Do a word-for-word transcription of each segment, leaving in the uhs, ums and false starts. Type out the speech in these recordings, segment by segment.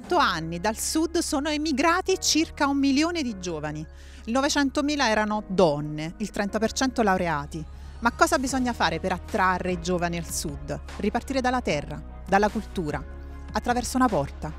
cento anni dal sud sono emigrati circa un milione di giovani. Il novecentomila erano donne, il trenta per cento laureati. Ma cosa bisogna fare per attrarre i giovani al sud? Ripartire dalla terra, dalla cultura, attraverso una porta.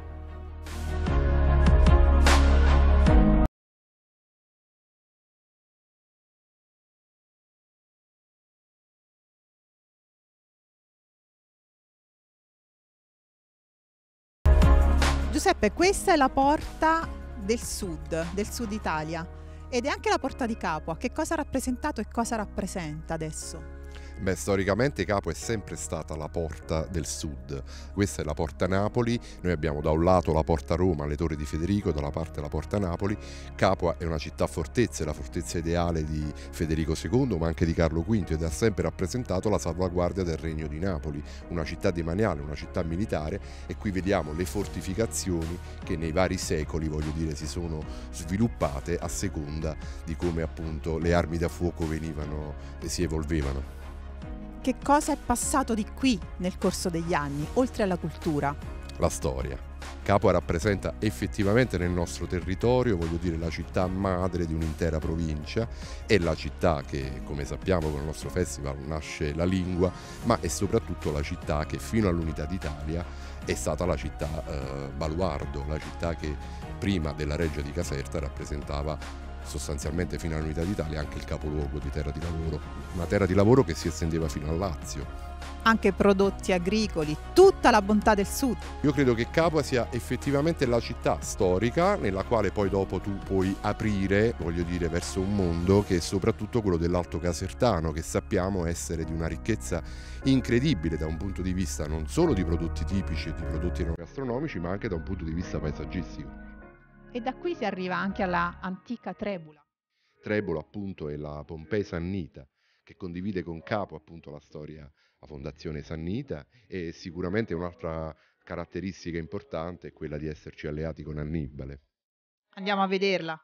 Giuseppe, questa è la porta del sud, del sud Italia, ed è anche la porta di Capua. Che cosa ha rappresentato e cosa rappresenta adesso? Beh, storicamente Capua è sempre stata la porta del sud. Questa è la porta Napoli. Noi abbiamo da un lato la porta Roma, le torri di Federico, dalla parte la porta Napoli. Capua è una città fortezza, è la fortezza ideale di Federico secondo, ma anche di Carlo quinto, ed ha sempre rappresentato la salvaguardia del regno di Napoli, una città demaniale, una città militare, e qui vediamo le fortificazioni che nei vari secoli, voglio dire, si sono sviluppate a seconda di come appunto le armi da fuoco venivano e si evolvevano. Che cosa è passato di qui nel corso degli anni, oltre alla cultura? La storia. Capua rappresenta effettivamente nel nostro territorio, voglio dire, la città madre di un'intera provincia, è la città che, come sappiamo con il nostro festival, nasce la lingua, ma è soprattutto la città che fino all'Unità d'Italia è stata la città eh, baluardo, la città che prima della Reggia di Caserta rappresentava sostanzialmente fino all'Unità d'Italia anche il capoluogo di terra di lavoro, una terra di lavoro che si estendeva fino al Lazio. Anche prodotti agricoli, tutta la bontà del sud. Io credo che Capua sia effettivamente la città storica nella quale poi dopo tu puoi aprire, voglio dire, verso un mondo che è soprattutto quello dell'Alto Casertano, che sappiamo essere di una ricchezza incredibile da un punto di vista non solo di prodotti tipici e di prodotti enogastronomici, ma anche da un punto di vista paesaggistico. E da qui si arriva anche alla antica Trebola. Trebola appunto è la Pompei Sannita, che condivide con Capua appunto la storia, la fondazione Sannita, e sicuramente un'altra caratteristica importante è quella di esserci alleati con Annibale. Andiamo a vederla.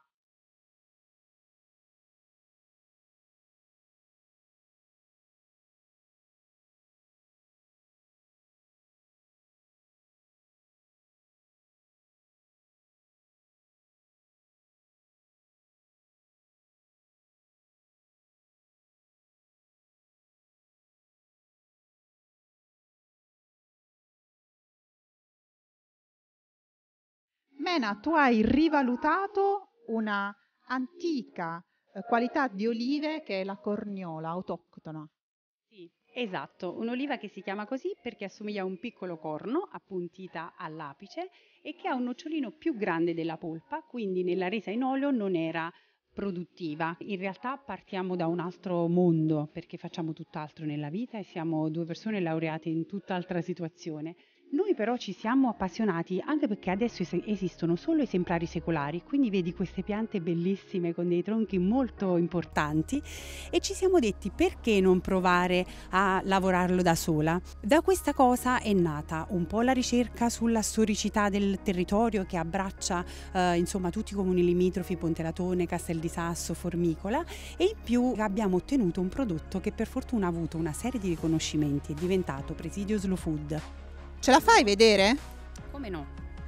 Mena, tu hai rivalutato una antica eh, qualità di olive che è la corniola autoctona. Sì, esatto, un'oliva che si chiama così perché assomiglia a un piccolo corno appuntita all'apice e che ha un nocciolino più grande della polpa, quindi nella resa in olio non era produttiva. In realtà partiamo da un altro mondo perché facciamo tutt'altro nella vita e siamo due persone laureate in tutt'altra situazione. Noi però ci siamo appassionati anche perché adesso es- esistono solo esemplari secolari, quindi vedi queste piante bellissime con dei tronchi molto importanti e ci siamo detti perché non provare a lavorarlo da sola. Da questa cosa è nata un po' la ricerca sulla storicità del territorio che abbraccia eh, insomma tutti i comuni limitrofi, Pontelatone, Castel di Sasso, Formicola, e in più abbiamo ottenuto un prodotto che per fortuna ha avuto una serie di riconoscimenti, è diventato Presidio Slow Food. Ce la fai vedere? Come no?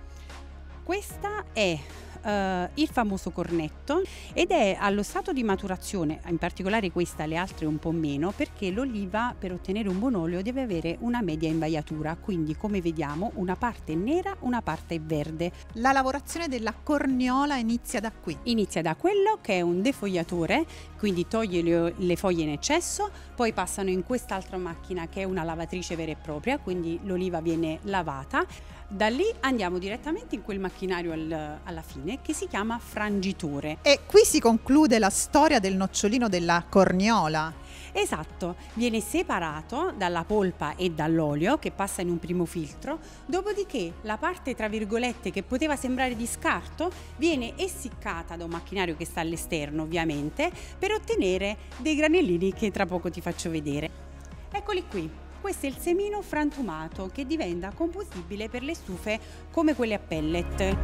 Questa è uh, il famoso cornetto ed è allo stato di maturazione, in particolare questa, le altre un po' meno, perché l'oliva per ottenere un buon olio deve avere una media invaiatura, quindi come vediamo una parte è nera, una parte è verde. La lavorazione della corniola inizia da qui. Inizia da quello che è un defogliatore, quindi toglie le, le foglie in eccesso, poi passano in quest'altra macchina che è una lavatrice vera e propria, quindi l'oliva viene lavata. Da lì andiamo direttamente in quel macchinario al, alla fine che si chiama frangitore. E qui si conclude la storia del nocciolino della corniola. Esatto, viene separato dalla polpa e dall'olio che passa in un primo filtro, dopodiché la parte tra virgolette che poteva sembrare di scarto viene essiccata da un macchinario che sta all'esterno ovviamente per ottenere dei granellini che tra poco ti faccio vedere. Eccoli qui. Questo è il semino frantumato che diventa combustibile per le stufe come quelle a pellet.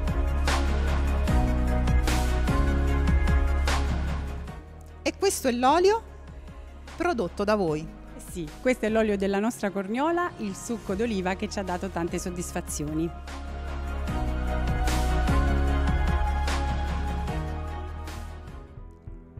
E questo è l'olio prodotto da voi. Sì, questo è l'olio della nostra corniola, il succo d'oliva che ci ha dato tante soddisfazioni.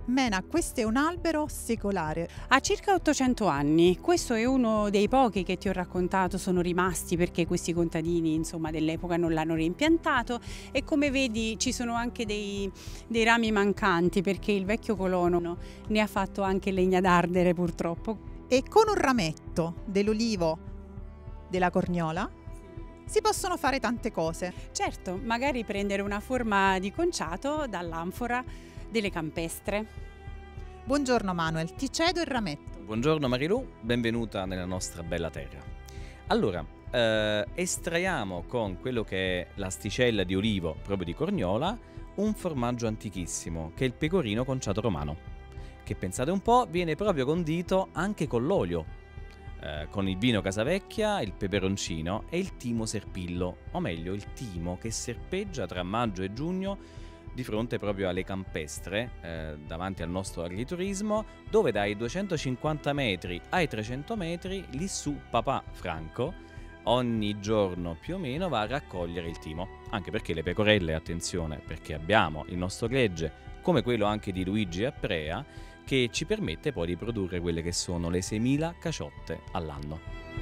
Mena, questo è un albero secolare. Ha circa ottocento anni, questo è uno dei pochi che ti ho raccontato sono rimasti perché questi contadini insomma dell'epoca non l'hanno reimpiantato, e come vedi ci sono anche dei, dei rami mancanti perché il vecchio colono ne ha fatto anche legna d'ardere purtroppo. E con un rametto dell'olivo della Corniola si possono fare tante cose. Certo, magari prendere una forma di conciato dall'anfora delle campestre. Buongiorno Manuel, ti cedo il rametto. Buongiorno Marilù, benvenuta nella nostra bella terra. Allora, eh, estraiamo con quello che è l'asticella di olivo proprio di Corniola un formaggio antichissimo che è il pecorino conciato romano, che pensate un po' viene proprio condito anche con l'olio, eh, con il vino Casavecchia, il peperoncino e il timo serpillo, o meglio il timo che serpeggia tra maggio e giugno di fronte proprio alle campestre, eh, davanti al nostro agriturismo, dove dai duecentocinquanta metri ai trecento metri lì su Papà Franco ogni giorno più o meno va a raccogliere il timo, anche perché le pecorelle, attenzione, perché abbiamo il nostro gregge come quello anche di Luigi Apprea, che ci permette poi di produrre quelle che sono le seimila caciotte all'anno.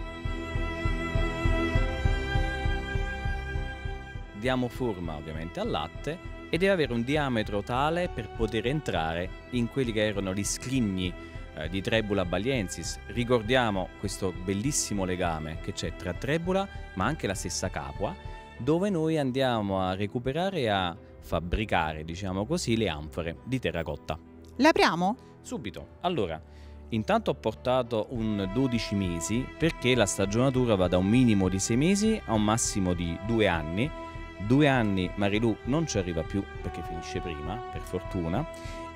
Diamo forma ovviamente al latte e deve avere un diametro tale per poter entrare in quelli che erano gli scrigni eh, di Tribula baliensis. Ricordiamo questo bellissimo legame che c'è tra Tribula ma anche la stessa Capua, dove noi andiamo a recuperare e a fabbricare, diciamo così, le anfore di terracotta. Le apriamo? Subito. Allora, intanto ho portato un dodici mesi perché la stagionatura va da un minimo di sei mesi a un massimo di due anni. Due anni Marilù non ci arriva più perché finisce prima, per fortuna,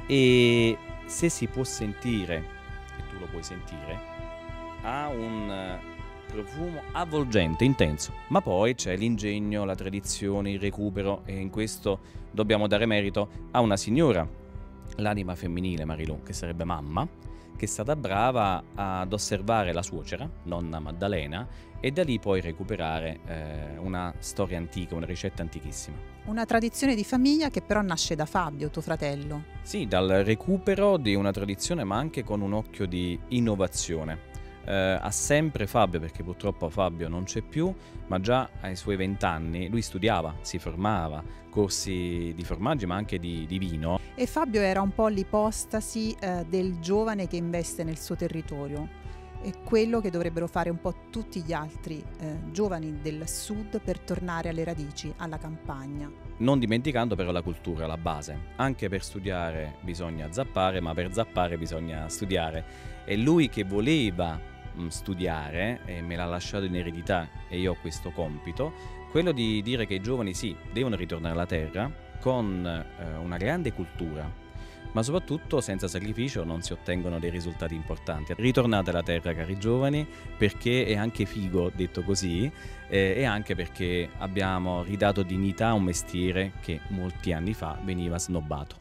e se si può sentire, e tu lo puoi sentire, ha un profumo avvolgente, intenso, ma poi c'è l'ingegno, la tradizione, il recupero, e in questo dobbiamo dare merito a una signora, l'anima femminile Marilù, che sarebbe mamma, che è stata brava ad osservare la suocera, nonna Maddalena, e da lì poi recuperare eh, una storia antica, una ricetta antichissima. Una tradizione di famiglia che però nasce da Fabio, tuo fratello. Sì, dal recupero di una tradizione ma anche con un occhio di innovazione. Eh, ha sempre Fabio, perché purtroppo Fabio non c'è più, ma già ai suoi vent'anni lui studiava, si formava, corsi di formaggi ma anche di, di vino. E Fabio era un po' l'ipostasi eh, del giovane che investe nel suo territorio. È quello che dovrebbero fare un po' tutti gli altri eh, giovani del sud per tornare alle radici, alla campagna. Non dimenticando però la cultura, la base. Anche per studiare bisogna zappare, ma per zappare bisogna studiare. È lui che voleva mh, studiare e me l'ha lasciato in eredità, e io ho questo compito, quello di dire che i giovani sì, devono ritornare alla terra con eh, una grande cultura, ma soprattutto senza sacrificio non si ottengono dei risultati importanti. Ritornate alla terra, cari giovani, perché è anche figo, detto così, eh, e anche perché abbiamo ridato dignità a un mestiere che molti anni fa veniva snobbato.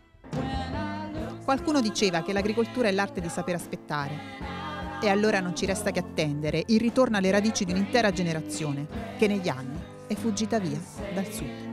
Qualcuno diceva che l'agricoltura è l'arte di saper aspettare, e allora non ci resta che attendere il ritorno alle radici di un'intera generazione che negli anni è fuggita via dal sud.